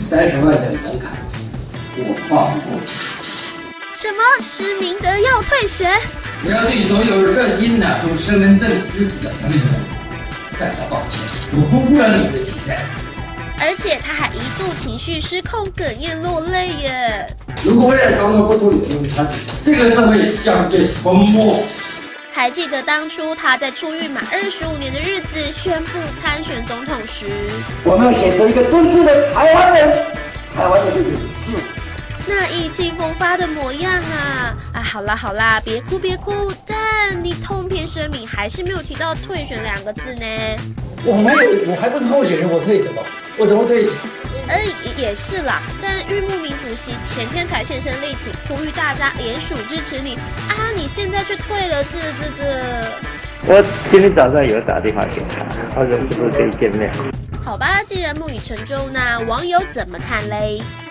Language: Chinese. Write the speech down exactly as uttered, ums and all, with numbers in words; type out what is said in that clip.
三十万的门槛，我跨不过。 什么施明德要退选？ 我要对所有热心拿出身份证支持的朋友们感到抱歉，我辜负了你们的期待。 而且他还一度情绪失控，哽咽落泪耶。 如果未来总统不处理公参，这个社会将会沉默。 还记得当初他在出狱满二十五年的日子宣布参选总统时， 我们要选择一个真正的台湾人，台湾人就有希望。 那意气风发的模样啊！啊，好啦好啦，别哭别哭，但你通篇声明还是没有提到退选两个字呢。 我没有，我还不是候选人，我退什么？我怎么退选？ 呃，也是啦，但玉木明主席前天才现身力挺，呼吁大家联署支持你啊！你现在却退了，这这这…… 我今天早上有打电话给他，他说是不是可以见面？ 好吧，既然木已成舟，那网友怎么看嘞？